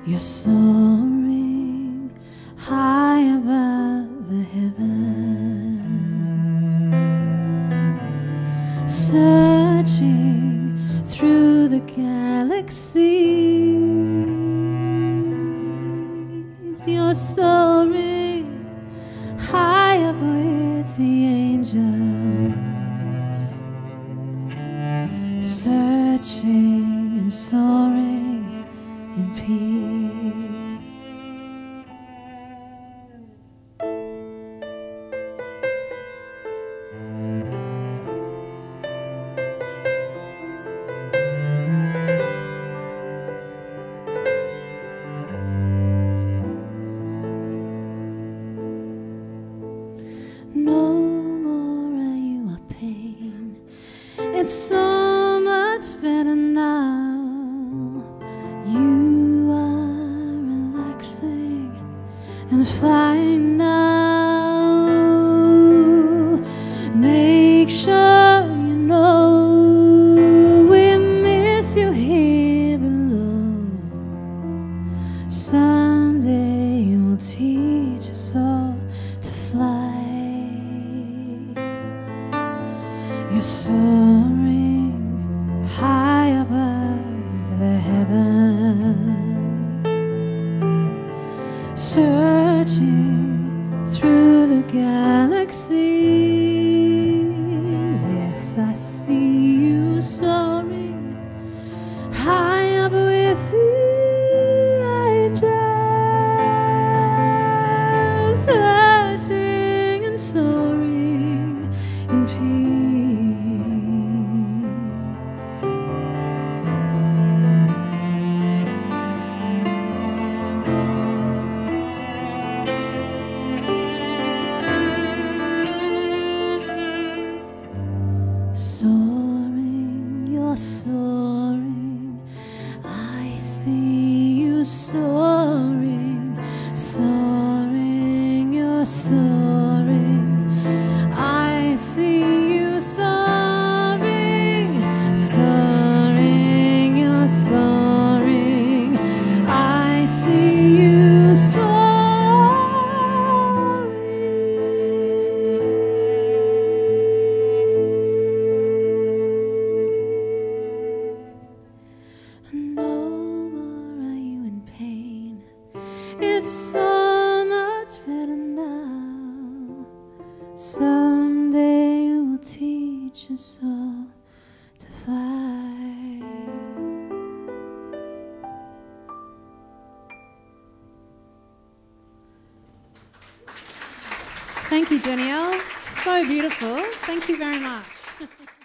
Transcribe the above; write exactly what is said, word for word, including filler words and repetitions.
You're soaring high above the heavens, searching through the galaxies. You're soaring high up with the angels, searching and soaring in peace. No more are you a pain. It's so much better now. You are relaxing and flying now. Make sure you know we miss you here below. Someday we'll teach us all to fly. You're soaring high above the heavens, searching through the galaxies. Yes, I see you soaring high up with the angels, searching and soaring in peace. Soaring, you're soaring. I see you soaring, soaring, you're soaring. I see you soaring, soaring, you're soaring. I see you soaring. No more are you in pain. It's so much better now. Someday it will teach us all to fly. Thank you, Danielle. So beautiful. Thank you very much.